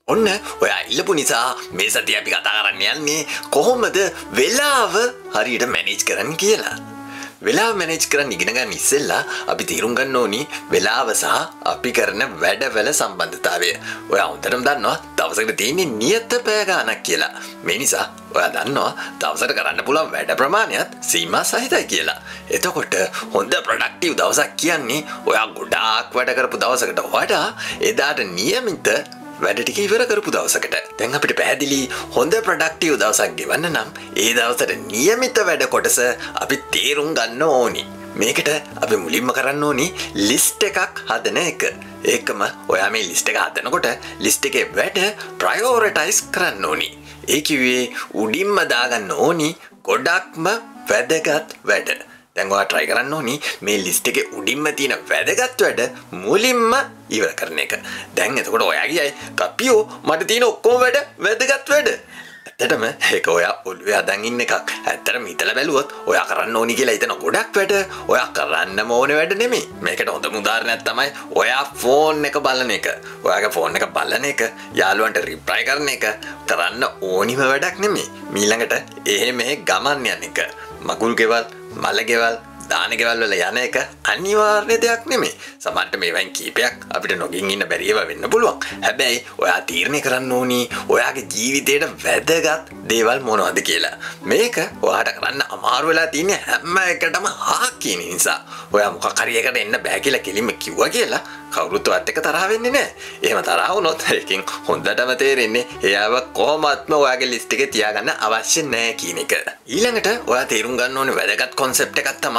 ඔන්න ඔයා ඉල්ලපු නිසා මේ සතිය අපි කතා කරන්න යන්නේ කොහොමද වෙලාව හරියට මැනේජ් කරන්න කියලා. වෙලාව මැනේජ් කරන්න ඉගෙන ගන්න ඉස්සෙල්ලා අපි තීරුම් ගන්න ඕනි වෙලාව සහ අපි කරන වැඩවල සම්බන්ධතාවය. ඔයා හොඳටම දන්නවා දවසකට තියෙන්නේ නියත පැය ගාණක් කියලා. මේ නිසා ඔයා දන්නවා දවසට කරන්න පුළුවන් වැඩ ප්‍රමාණයත් සීමා සහිතයි කියලා. එතකොට හොඳ ප්‍රොඩක්ටිව් දවසක් කියන්නේ ඔයා ගොඩාක් වැඩ කරපු දවසකට වඩා එදාට නියමිත වැඩ ටික ඉවර කරපු දවසකට. දැන් අපිට පැහැදිලි හොඳ ප්‍රොඩක්ටිව් දවසක් ගෙවන්න නම් ඒ දවසට නියමිත වැඩ කොටස අපි තේරුම් ගන්න ඕනි. මේකට අපි මුලින්ම කරන්න ඕනි ලිස්ට් එකක් හදන එක. ඒකම ඔයා මේ ලිස්ට් එක හදනකොට ලිස්ට් එකේ වැඩ ප්‍රයෝරිටයිස් කරන්න ඕනි. ඒ කිව්වේ උඩින්ම දාගන්න ඕනි ගොඩක්ම වැදගත් වැඩ. දැන් ඔයා try කරන්න ඕනි මේ ලිස්ට් එකේ උඩින්ම තියෙන වැදගත් වැඩ මුලින්ම ඉවර කරන එක. දැන් එතකොට ඔයා කියයි කපියෝ මට තියෙන ඔක්කොම වැඩ වැදගත් වැඩ. ඇත්තටම ඒක ඔයා ඔළුවේ අදන් ඉන්න එකක්. ඇත්තටම හිතලා බැලුවොත් ඔයා කරන්න ඕනි කියලා හිතන ගොඩක් වැඩ ඔයා කරන්නම ඕනේ වැඩ නෙමෙයි. මේකට හොඳම උදාහරණයක් තමයි ඔයා ෆෝන් එක බලන එක. ඔයාගේ ෆෝන් එක බලන එක යාළුවන්ට රිප්ලයි කරන එක කරන්න ඕනිම වැඩක් නෙමෙයි. ඊළඟට එහෙම ගමන් යන එක. මගුල් ගෙවල් මල ගෙවල් දාන ගෙවල් වල යන එක අනිවාර්ය දෙයක් නෙමෙයි. සමහරට මේවෙන් කීපයක් අපිට නොගින් ඉන්න බැරි ඒවා වෙන්න පුළුවන්. හැබැයි ඔයා තීරණය කරන්න ඕනි ඔයාගේ ජීවිතේට වැදගත් දේවල් මොනවද කියලා. මේක ඔයාට කරන්න අමාරු වෙලා තියෙන හැම එකටම හා කියන නිසා. ඔයා මොකක් හරි එකකට එන්න බෑ කියලා කෙලින්ම කිව්වා කියලා කවුරුත් ඔයත් එක්ක තරහ වෙන්නේ නැහැ. එහෙම තරහ වුණොත් ඒකෙන් හොඳටම තේරෙන්නේ එයාව කොහොමත්ම ඔයාගේ ලිස්ට් එකේ තියාගන්න අවශ්‍ය නැහැ කියන එක. ඊළඟට ඔයා තේරුම් ගන්න ඕනේ වැදගත් කොන්සෙප්ට් එකක් තමයි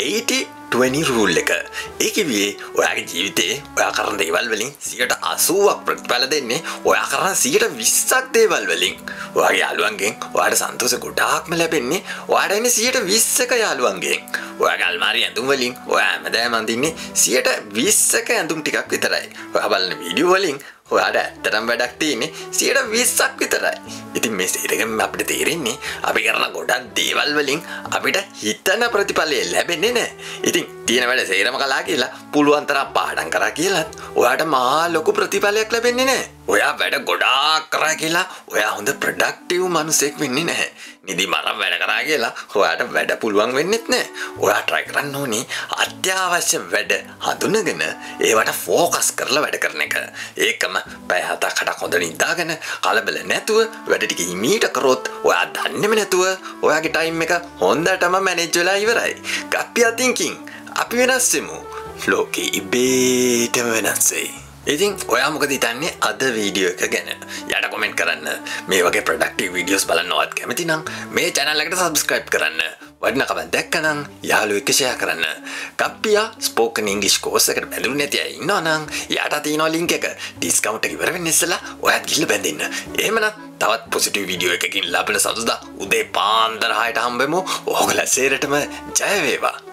80-20 රූල් එක. ඒ කිව්වේ ඔයාගේ ජීවිතේ ඔයා කරන දේවල් වලින් 80%ක් ප්‍රතිඵල දෙන්නේ ඔයා කරන 20%ක් දේවල් වලින්. ඔයාගේ යාළුවන්ගෙන් ඔයාට සන්තෝෂ ගොඩාක්ම ලැබෙන්නේ ඔයාට එන්නේ 20%ක යාළුවන්ගෙන්. ඔයාගේ අල්මාරිය ඇඳුම් වලින් ඔයා හැමදාම අඳින්නේ 20%ක ඇඳුම් ටිකක් විතරයි. ඔයා බලන වීඩියෝ වලින් ඔයාට ඇත්තටම වැඩක් තියෙන්නේ 20%ක් විතරයි. ඉතින් මේ සේරගෙම අපිට තේරෙන්නේ අපි කරන ගොඩක් දේවල් වලින් අපිට හිතන ප්‍රතිඵලය ලැබෙන්නේ නැහැ. ඉතින් තියෙන වැඩ සේරම කළා කියලා පුළුවන් තරම් පාඩම් කරා කියලත් ඔයාට මහා ලොකු ප්‍රතිඵලයක් ලැබෙන්නේ නැහැ. ඔයා වැඩ ගොඩාක් කරා කියලා ඔයා හොඳ ප්‍රොඩක්ටිව් මිනිසෙක් වෙන්නේ නැහැ. නිදි මරම් වැඩ කරා කියලා ඔයාට වැඩ පුළුවන් වෙන්නෙත් නැහැ. ඔයා try කරන්න ඕනේ අත්‍යවශ්‍ය වැඩ හඳුනගෙන ඒවට ફોකස් කරලා වැඩ කරන එක. ඒකම පැය 7-8ක් හොඳට නිදාගෙන කලබල නැතුව වැඩ ටික හිමීට කරොත් ඔයා දන්නේම නැතුව ඔයාගේ ටයිම් එක හොඳටම මැනේජ් වෙලා ඉවරයි. ගප්පියා thinking අපි වෙනස් වෙමු. ලෝකෙ ඉබේටම වෙනස් වෙයි. ඉතින් ඔයා මොකද හිතන්නේ අද වීඩියෝ එක ගැන? යට කමෙන්ට් කරන්න. මේ වගේ ප්‍රොඩක්ටිව් වීඩියෝස් බලන්නවත් කැමති නම් මේ channel එකට subscribe කරන්න. වටිනකම දැක්කනම් යාළුවෙක් ෂෙයා කරන්න. කප්පියා ස්පෝකන් ඉංග්‍රීසි කෝස් එකට බැඳුනේ නැති අය ඉන්නවා නම් යට තියෙනවා link එක. ඩිස්කවුන්ට් එක ඉවර වෙන්න ඉස්සලා ඔයාත් ගිහිල්ලා බැඳෙන්න. එහෙමනම් තවත් පොසිටිව් වීඩියෝ එකකින් ලබන සතුටුදා උදේ පාන්දර 6ට හම්බෙමු. ඔයගොල්ලෝ සේරටම ජය වේවා.